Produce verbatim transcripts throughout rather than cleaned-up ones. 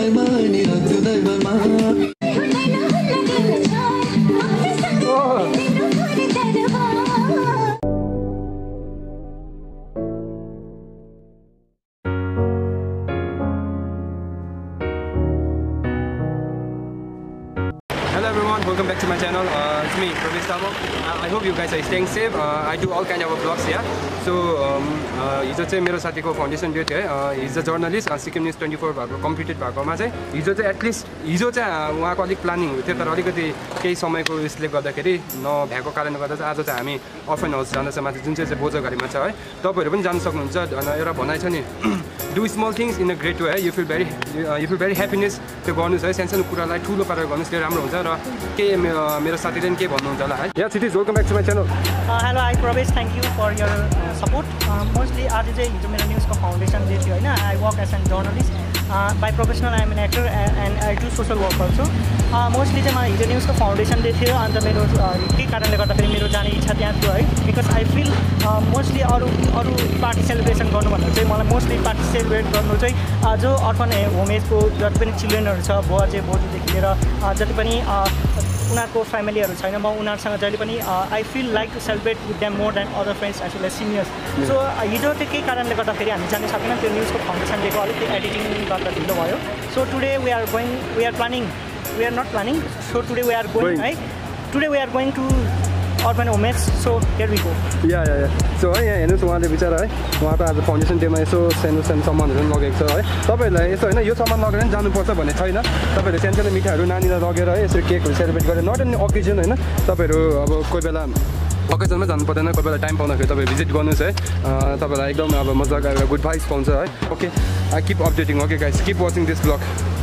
Hello everyone, welcome back to my channel. Uh, it's me, Pravesh. Uh, I hope you guys are staying safe. Uh, I do all kind of vlogs here. So, हिजो चाहिँ मेरो साथीको foundation day थियो है. He's a journalist. Sikkim News twenty-four भएको completed भएकोमा चाहिँ हिजो चाहिँ एटलिस्ट हिजो चाहिँ उहाँको अलिक प्लानिङ थियो तर अलिकति केही समयको यसले गर्दाखेरि नभएको कारणले गर्दा चाहिँ आज चाहिँ हामी अर्फन हाउस जाँदैछ माथि जुन चाहिँ बोजोघारीमा छ है. तपाईहरु पनि जान सक्नुहुन्छ. एउटा भनाइ छ नि do small things in a great way. You feel very you feel very happiness त्यो गर्नुस् है. सानो सानो कुरालाई ठुलो पारेर गर्नुस् त्यो राम्रो हुन्छ र के मेरो साथीले के भन्नुहुन्छ होला है. Yeah, cities, welcome back to my channel. Uh, hello, hi Pravesh. Thank you for your uh, support. Uh, mostly आज चाहिँ हिजो मेरो न्युजको फाउन्डेसन डे थियो हैन. I work as a journalist. Uh, by professional I am an actor and, and I do social work also. Uh, mostly चाहिँ मलाई हिजो न्युजको foundation day थियो अन्त मेरो के कारणले गर्दाखेरि मेरो जाने इच्छा त्यहाँ थियो है. Because I feel uh, mostly अरु अरु पार्टी सेलिब्रेसन गर्नुभन्दा चाहिँ मलाई मोस्टली पार्टी सेलिब्रेट गर्नु चाहिँ जो अर्फन होमेजको जति पनि चिल्ड्रेनहरु छ बोजे बोजूदेखि लिएर जति पनि उनीहरूको फ्यामिलीहरु छैन म उनीहरुसँग जहिले पनि I feel like to celebrate with them more than other friends as well as seniors. So हिजो चाहिँ के कारणले गर्दाखेरि हामी जान सकेन त्यो न्युजको फाउन्डेसन डेको अलिकति एडिटिङ गर्दा ढिलो भयो. So today we are going we are planning we are not planning so today we are going है today we are going to orphanage. So here we go. Yeah yeah yeah so है यहाँ हेर्नुहोस् उहाँले बिचारा है उहाँको आज foundation डेमा यसो सानो सानो सामानहरू पनि लगेको छ है. तपाईँहरूलाई यसो होइन यो सामान लगेर पनि जानुपर्छ भन्ने छैन. तपाईँहरूले सानो सानो मिठाईहरू नानीलाई लगेर है यसरी केकहरू सेलिब्रेट गरेर नट एन्ड ओकेजन होइन तपाईँहरू अब कोही बेला ओकेजनमा जानु पर्दैन कोही बेला टाइम पाउँदाखेरि तपाईँ भिजिट गर्नुहोस् है. तपाईँलाई एकदम अब मजाको एउटा गुड भाइब्स पाउँछ है. Okay I keep updating. Okay guys keep watching this vlog.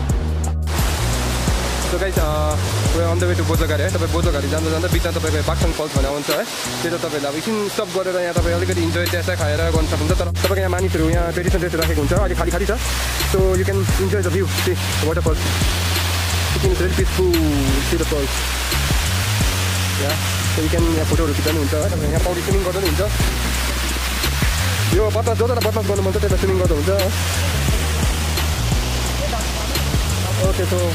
So guys, uh, we're on the way to Bojoghari है. तपाईँ बोजोघारी जाँदा जाँदा बिचमा तपाईँको बाक्सन फल्स भन्ने आउँछ है. त्यो त तपाईँहरूले अब एकछिन स्टप गरेर यहाँ तपाईँ अलिकति इन्जोय त्यहाँ खाएर गर्न सक्नुहुन्छ. तर तपाईँको यहाँ मानिसहरू यहाँ ट्रेडिसनल ड्रेसहरू राखेको हुन्छ अलिक खाली खाली छ. So you can enjoy the view see waterfall. Sikkim is very peaceful. See the falls. Yeah. So you can यहाँ फोटोहरू खिच्नु हुन्छ है. तपाईँ यहाँ पौडी स्विमिङ गर्दा पनि हुन्छ. यो बदमास जो जसलाई बदमास गर्नु मन छ त्यसलाई स्विमिङ गर्दा हुन्छ. Okay so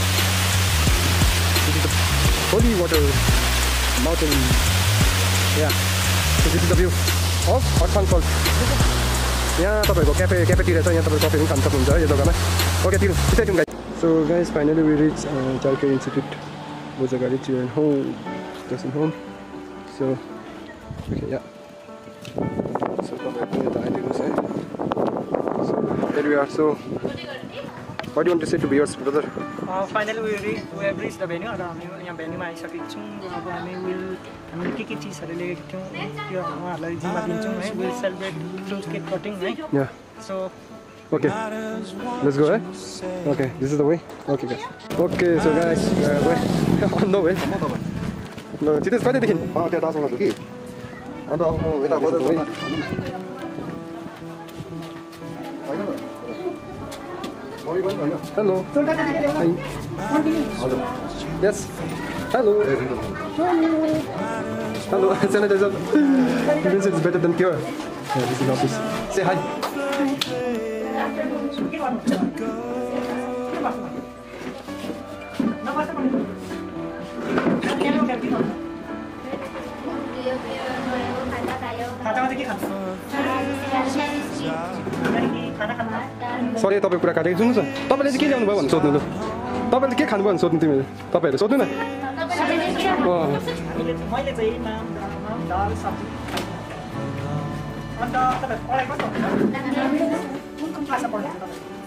holy water mountain. Yeah, so this is the view of Orphan Falls. यहाँ तपाईँको क्याफे क्याफेतिर छ. यहाँ तपाईँ कफी पनि खान सक्नुहुन्छ है यो जग्गामा. ओके ठीक stay tuned guys. So guys, finally we reach uh, Childcare Institute Bojoghari Children Home Nursing Home. So okay yeah. So तपाईँको यता आइदिनुहोस् है. So here we are. So what do you want to say to viewers, brother? Uh, finally we, re we have reached the venue. अब हामी यहाँ भेन्यूमा आइसकेको छौँ. अब हामी विल हामीले के के चिजहरू लिएको थियौँ त्यो उहाँहरूलाई जिम्मा दिन्छौँ है. Will celebrate through cake cutting है. Yeah. So okay, let's go eh? Okay, this is the way. Okay guys. Okay, so guys, uh, wait. No way. No, this is quite a thing. Ah, त्यहाँ दासमा कि. अन्त अब यता बजार Hello. Hi. Yes. Hello. Hello. Sanitizer. This is better than pure. Yeah, this is office. Say hi. Sorry तपाईँ कुरा काटेको सुन्नुहोस् न. तपाईँले चाहिँ के ल्याउनु भयो भनेर सोध्नु ल. तपाईँले के खानुभयो भने सोध्नु तिमीले. तपाईँहरू सोध्नु न. मैले चाहिँ नाम दाल सब्जी अन्त तपाईँ पढाइ कस्तो हुन्छ कुन कुन क्लासमा पढ्नुहुन्छ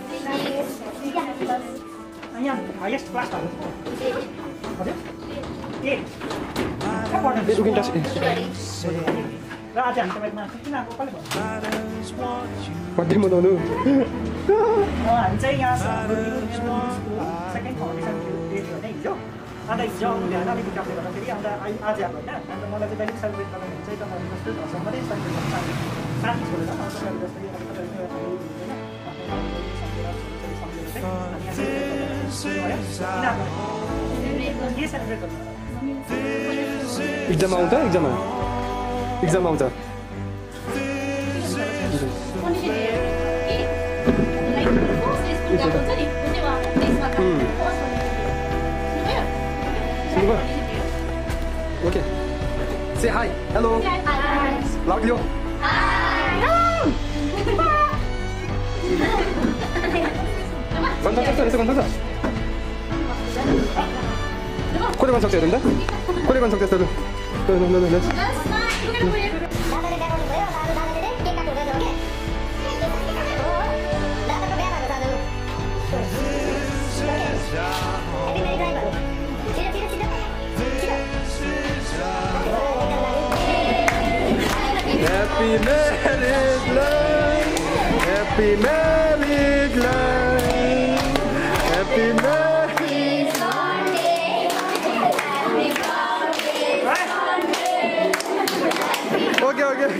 तपाईँ? यहाँ हाइएस्ट क्लास भन्नु हजुर ए कहाँ पढ्नुहुन्छ? र आज हामी तपाईँमा किन आएको कसले भन्नु कति मनाउनु हामी चाहिँ यहाँ सेकेन्ड फाउन्डेसन डे थियो होइन हिजो. अन्त हिजो आउनु भएन अलिकति कामले गर्दाखेरि अन्त आज आएको होइन. अन्त मलाई चाहिँ कहिले सेलिब्रेट गर्नु भने चाहिँ तपाईँहरू जस्तै घरसँग मात्रै सेलिब्रेट गर्नु साथी साथी छोडेर तपाईँहरू जस्तै के सेलिब्रेट गर्नु एक्जाम आउँछ एक्जाम एक्जाम आउँछ. Okay. Say hi. Hello. Hi. Loudly. Hi. 관상착자 해서 관상착. 코레 관상착 해야 된다? 코레 관상착 해야 돼. 너, 너, 너, 너, 너. Happy married life. Happy married life. Happy married life. Okay, okay.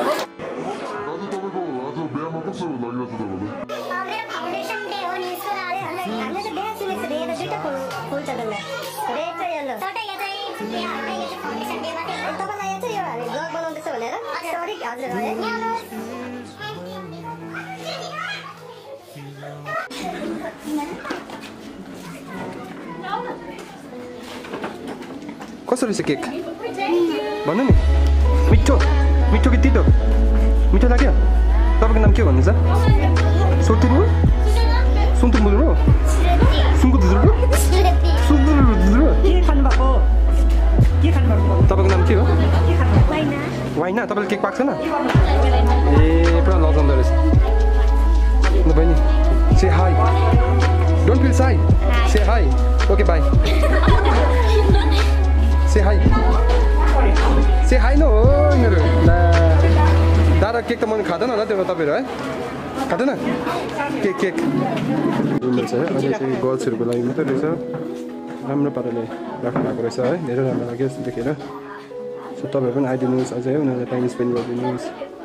कसरी छ केक भन्नु नि मिठो मिठो कि तितो मिठो लाग्यो तपाईको नाम के भन्नुहुन्छ सोतिरु सुन्तुमुरु सुङ्कुदुरु सुन्दुरु के खानु भएको के खानु भएको तपाईको नाम के हो के खानु वाइना वाइना तपाईले केक पाक्छ न ए पुरा लजाउँदो रहेछ ल बहिनी say hi don't feel shy say hi okay bye say hi say hi न हो मेरो ला दादा केक त मन खाँदैन होला त्यो तपाईहरु है खाँदैन केक केक छ है अहिले चाहिँ गर्ल्सहरुको लागि मात्रै रहेछ राम्रो पाराले राख्नु भएको रहेछ है धेरै राम्रो लाग्यो यस्तो देखेर सो तपाईहरु पनि आइदिनुहोस् अझै उनीहरुलाई टाइम स्पेन्ड गरिदिनुहोस्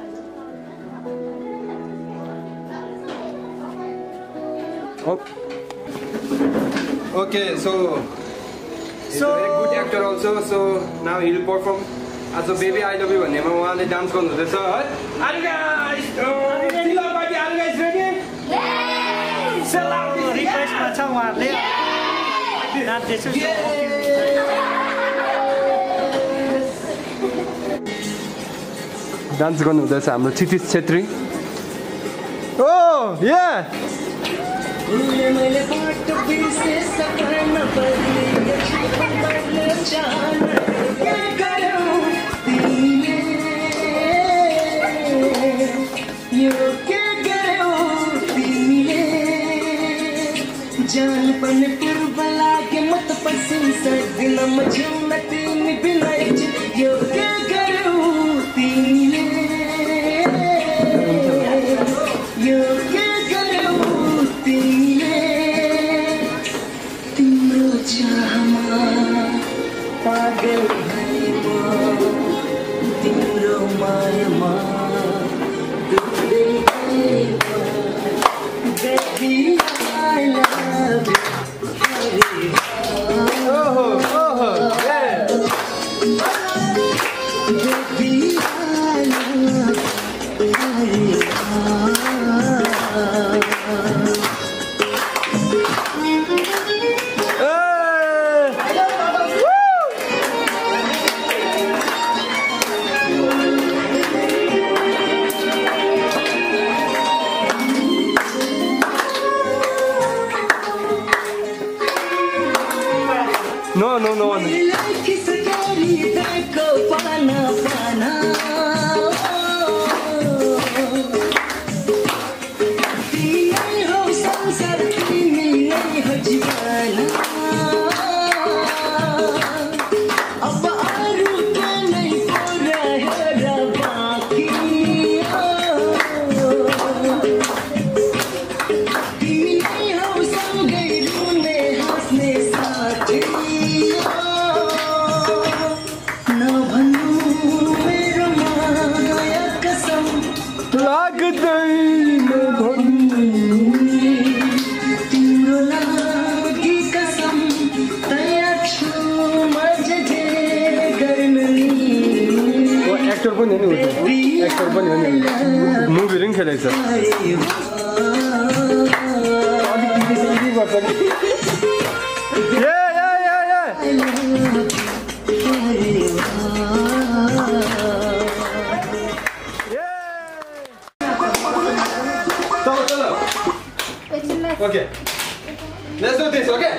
Okay, so he's so, a very good actor also. So now he will perform as a baby I love you भन्नेमा उहाँले डान्स गर्नु हुँदैछ है. Are you guys? Hello, buddy. Are you guys ready? Yes. So loud. Request गर्छ उहाँहरुले नाच्दैछु dance गर्नु हुँदैछ हाम्रो क्षितिज छेत्री. Oh, yeah. मैले बाटो बिर्से सक्न पर्ने बदल जान के गर्यौ तिमीले यो के गर्यौ तिमीले जान पनि पूर्व लागे म त पसिन सक्दिन म जिउन तिमी बिना यो के गर्यौ तिमीले यो के गर्यौ तिमीले तिम्रो चाहमा पागल भए म तिम्रो मायामा डुब्दै गए म बेबी आई लभ यु ओहो ओहो baby I love No, no, no. Kiss गरी देखो पाना पाना तिमी हो संसार तिमी नै हो जीवन अब अरू नै पुरा बाँकी तिमी नै हो सँगै रुने हाँस्ने साथी लाग्दैन भन्ने तिम्रो लागि कसम तयार छु म जे गर्न नि ओ एक्टर पनि हो नि एक्टर पनि हो नि मुभीहरु पनि खेलेछ अलिक टिभी टिभी गर्छ Okay. Let's do this, okay?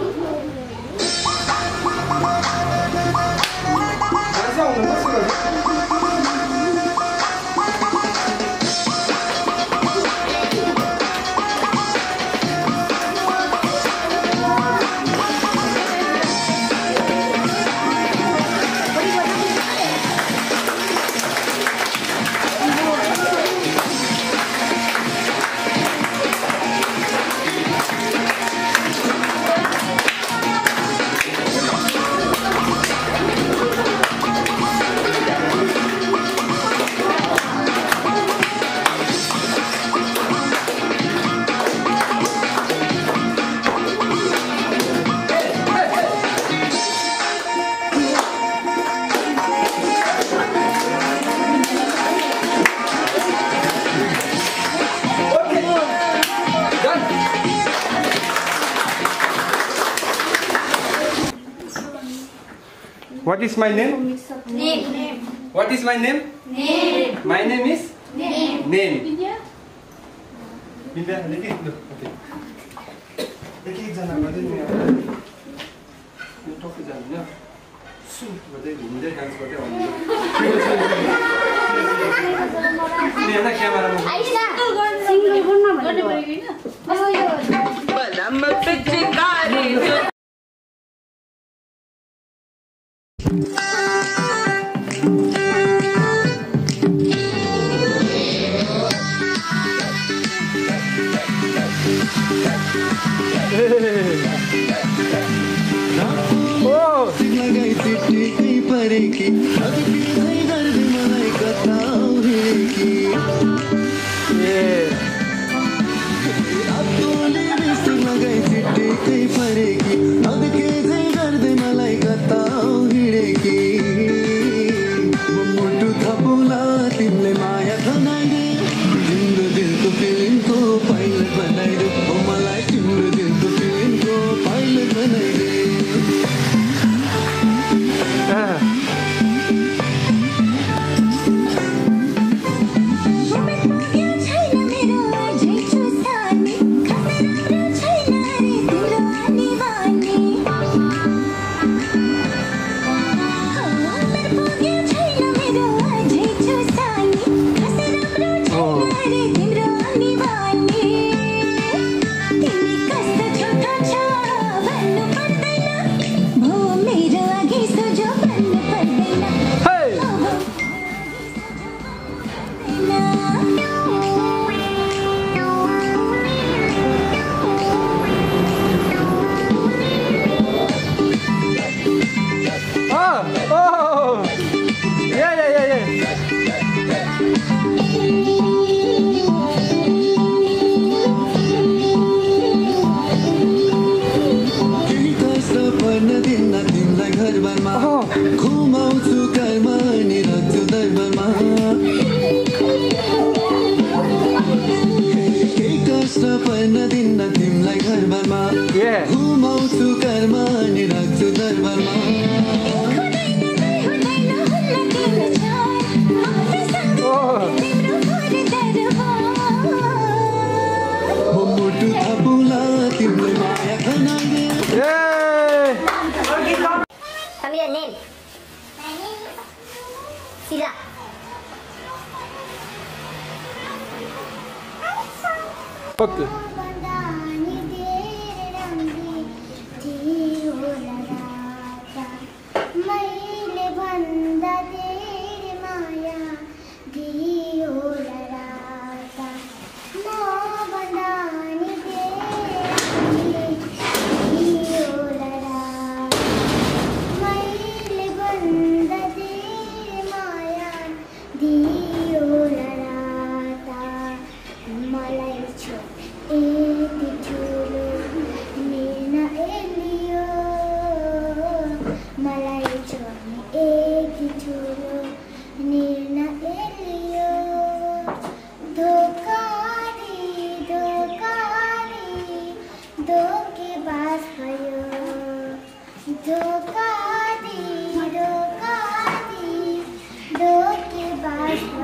What is my name? Name. What is my name? Name. My name is? Name. Name. Vidya. Vidya, okay. एक एक जना गर्दै नि अब यो टक्कै जानु नि सु गर्दै हिँड्दै डान्स गर्दै आउनु नि हैन क्यामेरामा आइसा सिंगल गर्न भन्नु पर्यो हैन अब यो बलम पिचकारी Okay.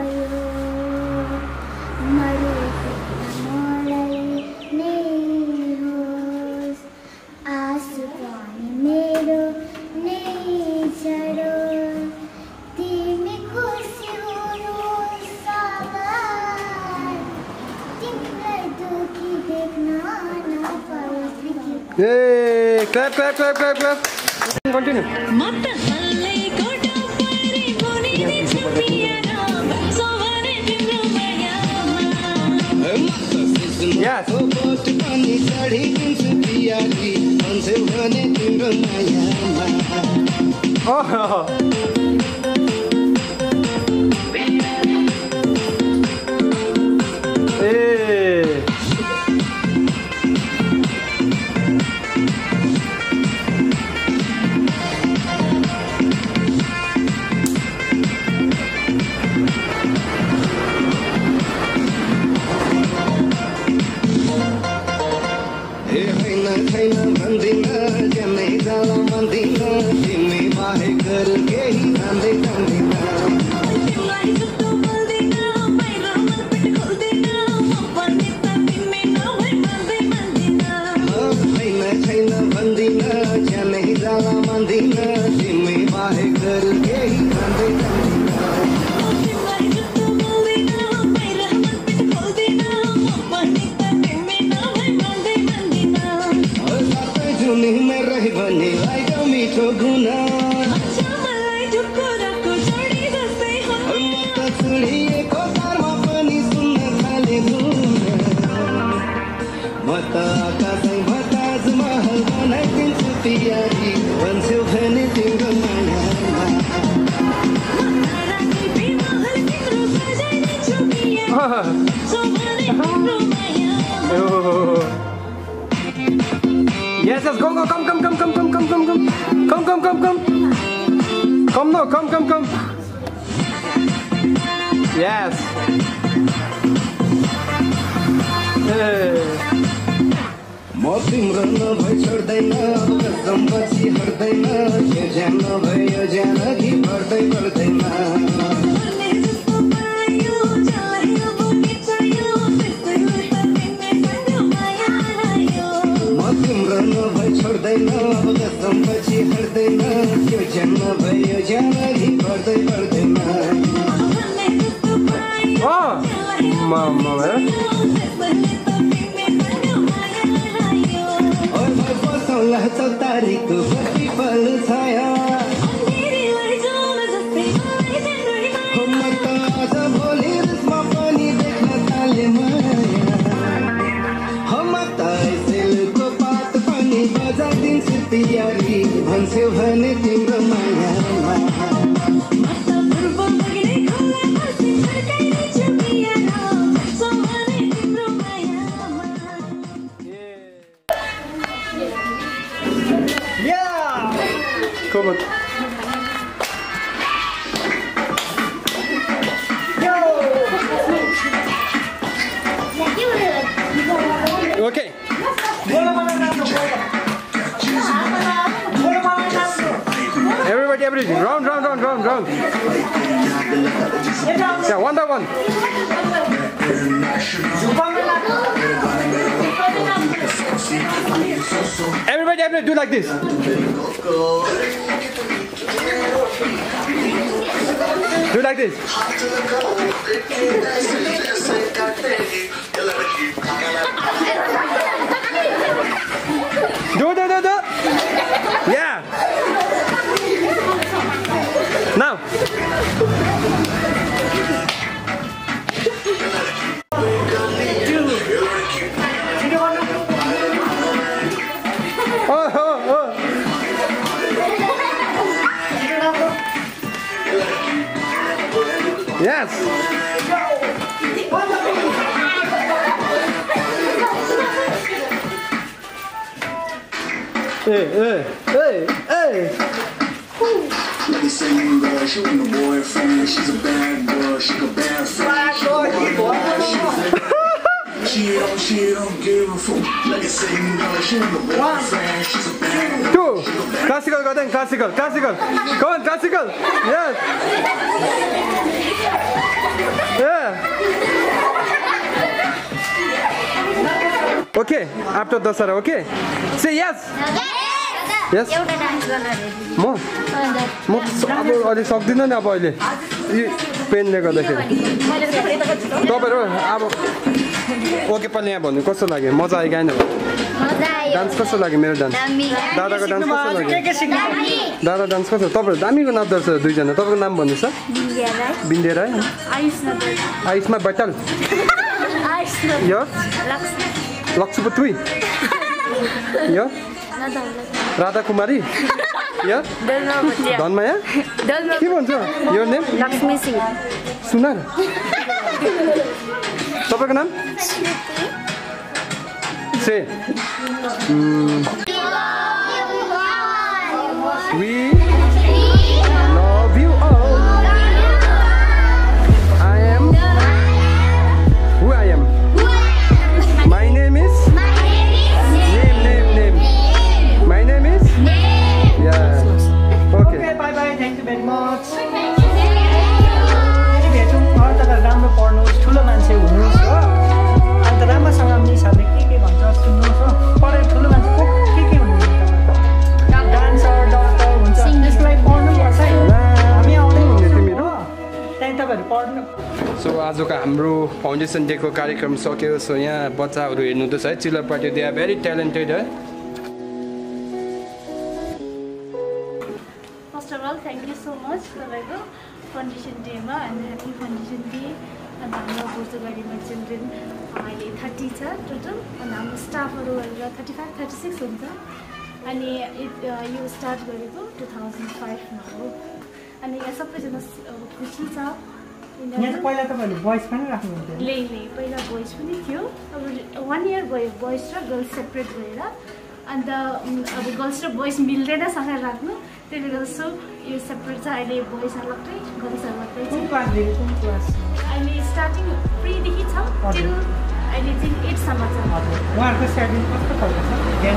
Name. Hey, clap, clap, clap, clap, clap. Continue. Yes. Oh. Hey. Yes, yes, go, go, come, come, come, come, come, come, come, come, come, come, come, come, come, no, come, come, come. Yes. Hey. म तिम्रो नभई छोड्दैन कसम पछि हट्दैन के जान भयो जान कि पर्दै पर्दैन म तिम्रो नभई छोड्दैन कसम पछि हट्दैन के जान भयो जान कि पर्दै पर्दैन Oh, mama. तो तारीख बत्ती पल छाया हम त आज भोलि रिसमा पनि देख्न थाले माया हम त सेलको पात पनि बजाइदिन्छु तियारी भन्छौ भने तिम्रो माया Come on. Okay. Everybody, everybody, round, round, round, round, round. Yeah, one by one. Everybody, everybody, do like this. Do like this. Do, do, do, do. Yeah. Now. Oh, oh, oh. Yes. Hey, hey, hey, hey. They say you uh, she want a boyfriend. She's a bad girl. She's a bad friend. She don't, she don't give a fuck. Like I say, you know, she want a boyfriend. She's a bad girl. Two. Classical, go then. Classical, classical. Come on, classical. Yes. Yeah. Okay. After Dasara, okay. Say yes. Yes. म म अब अलि सक्दिनँ नि अब अहिले यो पेनले गर्दाखेरि तपाईँहरू अब ओके पनि यहाँ भन्नु कस्तो लाग्यो मजा आयो गाएन डान्स कस्तो लाग्यो मेरो डान्स दादाको डान्स कस्तो लाग्यो दादा डान्स कस्तो तपाईहरु दामीको नाच्दो रहेछ दुईजना तपाईको नाम भन्नुस् त बिन्द्या राई आयुष्मा बटल यो लक्ष्मीपुत्री यो राधा कुमारी यो धनमाया के भन्छ यो नेम लक्ष्मी सिंह सुनार तपाईको नाम से we love you all. I am who I am. My name is name name name. My name is yeah. Okay. Okay, bye bye. Thank you very much. फेरि भेटौँ अरू त राम्रो पढ्नुहोस् ठुलो मान्छे हुनुहोस् हो अन्त राम्रोसँग मिसहरूले के के भन्छ सुन्नुहोस् हो पढेर ठुलो मान्छे को के के हुनुहुन्छ डान्सर डक्टर हुन्छ त्यसलाई पढ्नुपर्छ है हामी आउँदै हुने तिमीहरू त्यहाँदेखि तपाईँहरू पढ्नु सो आजको हाम्रो फाउन्डेसन डेको कार्यक्रम सक्यो सो यहाँ बच्चाहरू हेर्नुहुँदैछ है चिल्लर party they are very talented है first of all thank you so much तपाईँको फाउन्डेसन डेमा एन्ड ह्याप्पी फाउन्डेसन डे अन्त हाम्रो बोजोघारीमा चिल्ड्रेन अहिले थर्टी छ टोटल अन्त हाम्रो स्टाफहरू गरेर थर्टी फाइभ थर्टी सिक्स हुन्छ अनि यो स्टार्ट गरेको टु थाउजन्ड फाइभमा हो अनि यहाँ सबैजना खुसी छ यहाँ पहिला तपाईँहरूले बोइज पनि राख्नुहुन्थ्यो ले ले पहिला बोइज पनि थियो अब वान इयर गयो बोइज र गर्ल्स सेपरेट भएर अन्त अब गर्ल्स र बोइज मिल्दैन सँगै राख्नु त्यसले गर्दा सो यो सेपरेट छ अहिले बोइज अलग्गै गर्ल्स अलग्गै कुन क्लासदेखि कुन क्लास अहिले स्टार्टिङ प्रीदेखि छ टिल अहिले चाहिँ एटसम्म छ उहाँहरूको सेड्युल कस्तो खालको छ बिहान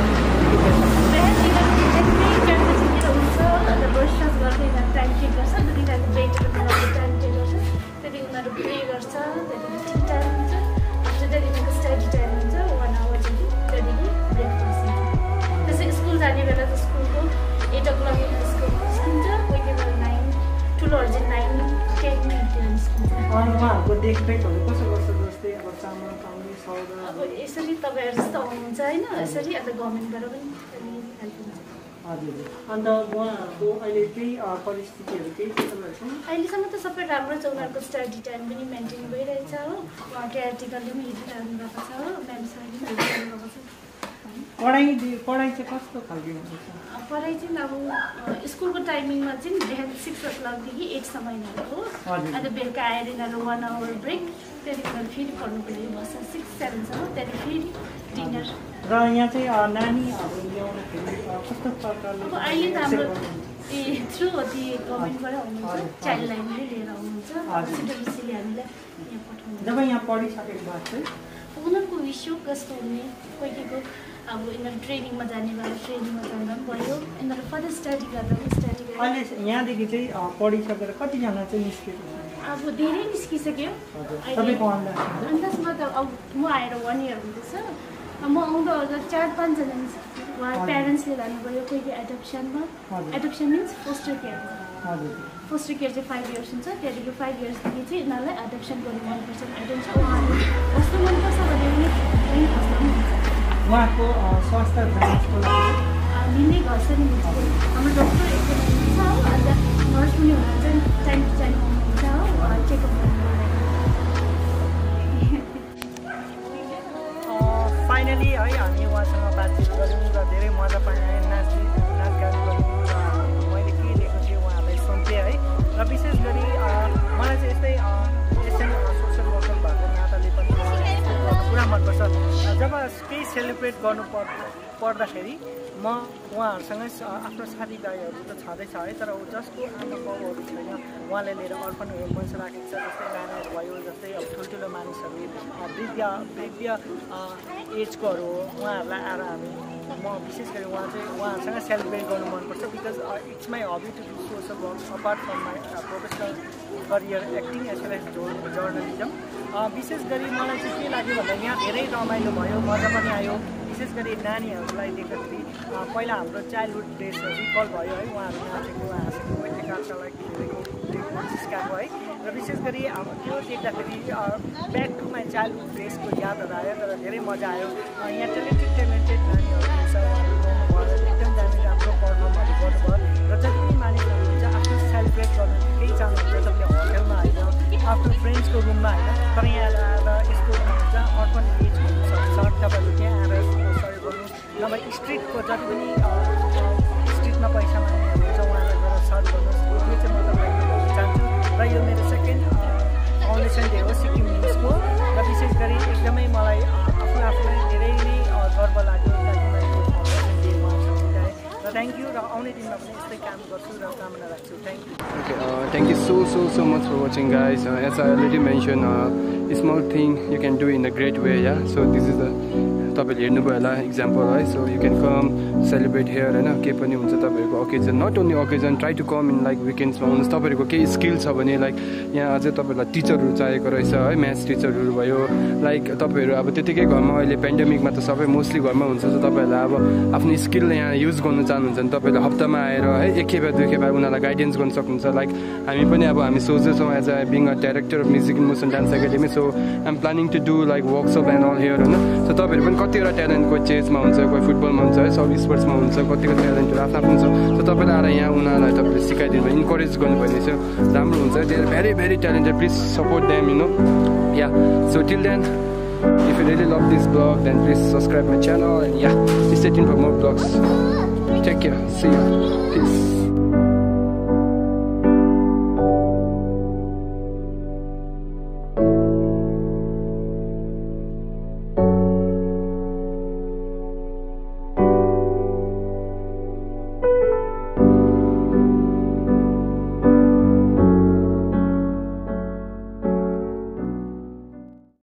बिहानतिर हुन्छ अन्त ब्रेकफास्ट गर्दै टाइम टेक गर्छ अन्त तिनीहरूको ब्रेकहरू टाइम टेक गर्छ त्यहाँदेखि उनीहरू प्रे गर्छ त्यहाँदेखि ठिक टाइम हुन्छ आफ्टर द्याट यिनीहरूको स्टडी टाइम हुन्छ वान आवरदेखि त्यहाँदेखि ब्रेकफास्ट हुन्छ त्यसै स्कुल जाने बेला त स्कुलको एट ओ क्लक स्कुल निस्किन्छ कोही कोही बेला नाइन ठुलोहरू चाहिँ नाइन टेनतिर निस्किन्छ उहाँहरूको देखरेखहरू कसो गर्छ जस्तै अब चामल पाउने सौदा अब यसरी तपाईँहरू जस्तो आउनुहुन्छ होइन यसरी अन्त गभर्मेन्टबाट पनि हेल्प हुन्छ हजुर अन्त उहाँहरूको अहिले केही परिस्थितिहरू केही त्यसोहरू छ अहिलेसम्म त सबै राम्रो छ उनीहरूको स्टडी टाइम पनि मेन्टेन भइरहेछ हो उहाँ केयरटेकरले पनि हेरिरहनु भएको छ हो म्याम सरले पनि हेरिरहनु भएको छ पढाइ पढाइ चाहिँ कस्तो खालको हुन्छ पढाइ चाहिँ अब स्कुलको टाइमिङमा चाहिँ बिहान सिक्स ओ क्लकदेखि एटसम्म यिनीहरूको हो अन्त बेलुका आएर यिनीहरू वान आवर ब्रेक त्यहाँदेखि उनीहरू फेरि पढ्नुको लागि बस्छ सिक्स सेभेनसम्म त्यहाँदेखि फेरि डिनर र यहाँ चाहिँ नानीहरू ल्याउँदाखेरि कस्तो प्रकारले अब अहिले त हाम्रो ए थ्रु अति गभर्मेन्टबाट आउनुहुन्छ चाइल्ड लाइनले लिएर आउनुहुन्छ सिडब्ल्युसीले हामीलाई यहाँ पठाउनु जब यहाँ पढिसकेको बाद चाहिँ उनीहरूको विस हो कस्तो हुने कोही कोहीको अब यिनीहरू ट्रेनिङमा जाने भएर ट्रेनिङमा जाँदा पनि भयो यिनीहरू फर्दर स्टडी गर्दा पनि स्टडी गर्दा अहिले यहाँदेखि चाहिँ पढिसकेर कतिजना चाहिँ निस्केको छ अब धेरै निस्किसक्यो तपाईँको अन्दाज अन्दाजमा त अब म आएर वान इयर हुँदैछ म आउँदा आउँदा चार पाँचजना निस्कियो उहाँ प्यारेन्ट्सले लानुभयो कोही कोही एडप्सनमा एडप्सन मिन्स फोस्टर केयर हजुर फोस्टर केयर चाहिँ फाइभ इयर्स हुन्छ त्यहाँदेखि फाइभ इयर्सदेखि चाहिँ यिनीहरूलाई एडप्सन गर्नु मनपर्छ एडप्सन उहाँहरू कस्तो मनपर्छ भने पनि यहीँ बस्दा पनि हुन्छ उहाँको स्वास्थ्य जाँचको लागि लिने गर्छ नि हाम्रो डक्टर एकदम हुनुहुन्छ हो अन्त नर्स पनि हुनुहुन्छ टाइम टु टाइम आउनुहुन्छ हो चेकअप गर्नुको फाइनली है हामी उहाँसँग बातचित गऱ्यौँ र धेरै मजा पनि आयो नाच नाचगान गऱ्यौँ र मैले के लिएको थिएँ उहाँहरूलाई सुन्थेँ है र विशेष गरी मलाई चाहिँ यस्तै एसएन सोसियल वर्कर भएको नाताले पनि पुरा मनपर्छ जब केही सेलिब्रेट गर्नु पर् पर्दाखेरि म उहाँहरूसँग आफ्नो साथीभाइहरू त छँदैछ है तर जसको आमा बाउहरू छैन उहाँले लिएर अर्पण मञ्च राखेको छ जस्तै नानीहरू भयो जस्तै अब ठुल्ठुलो मानिसहरू वृद्ध वृद्ध एजकोहरू हो उहाँहरूलाई आएर हामी म विशेष गरी उहाँ चाहिँ उहाँहरूसँग सेलिब्रेट गर्नु मनपर्छ because it's my hobby to do social work apart from my professional career acting as well as journalism विशेष गरी मलाई चाहिँ के लाग्यो भन्दा यहाँ धेरै रमाइलो भयो मजा पनि आयो विशेष गरी नानीहरूलाई देख्दाखेरि पहिला हाम्रो चाइल्डहुड डेजहरू रिकल भयो है उहाँहरू नाचेको हाँसेको एकाअर्कालाई खेलेको देख्नु सिस्काएको है र विशेष गरी अब त्यो देख्दाखेरि ब्याक टु माई चाइल्डहुड डेजको यादहरू आयो तर धेरै मजा आयो यहाँ टेलेन्टेड टेलेन्टेड स्ट्रिटको जति पनि स्ट्रिटमा पैसा माग्नेहरू हुन्छ उहाँलाई गएर सर्च गर्नुहोस्। यो चाहिँ म तपाईँलाई भन्न चाहन्छु र यो मेरो सेकेन्ड फाउन्डेसन डे हो सिक्किम न्युजको र विशेष गरी एकदमै मलाई आफ्नो आफूलाई धेरै नै गर्व लाग्यो किनकि मैले यो फाउन्डेसन डे उहाँसँग बिताएँ र थ्याङ्क यू र आउने दिनमा पनि यस्तै काम गर्छु र कामना राख्छु। Thank you. Okay, uh, thank you so so so much for watching, guys. Uh, as I already mentioned, uh, a small thing you can do in a great way. Yeah, so this is the तपाईले हेर्नुभयो होला example है. So you can come celebrate here हैन के पनि हुन्छ तपाईहरुको occasion, not only occasion, try to come in like weekends मा हुनुहोस्। तपाईहरुको केही स्किल छ भने लाइक यहाँ अझै तपाईहरुलाई टिचरहरु चाहिएको रहेछ है, म्याथ्स टिचरहरु भयो, लाइक तपाईहरु अब त्यतिकै घरमा अहिले पेन्डेमिकमा त सबै मोस्टली घरमा हुन्छ, सो तपाईहरुलाई अब आफ्नो स्किल यहाँ युज गर्न चाहनुहुन्छ भने तपाईहरुले हप्तामा आएर है एक खेप दुई खेप उनीहरुलाई गाइडेन्स गर्न सक्नुहुन्छ। लाइक हामी पनि अब हामी सोच्दैछौँ as a being a director of music in Motion Dance Academy, so I am planning to do like workshop and all here हैन। सो तपाईहरु पनि कतिवटा ट्यालेन्ट कोही चेसमा हुन्छ, कोही फुटबलमा हुन्छ है, सब स्पोर्ट्समा हुन्छ, कतिको ट्यालेन्टहरू आफ्नो आफ्नो हुन्छ। सो तपाईँले आएर यहाँ उनीहरूलाई तपाईँले सिकाइदिनु भयो, इन्करेज गर्नुभयो चाहिँ राम्रो हुन्छ। They are very very talented, please support them you know. Yeah so till then if you really love this vlog then please subscribe my channel and yeah stay tuned for more vlogs. Take care, see you, peace.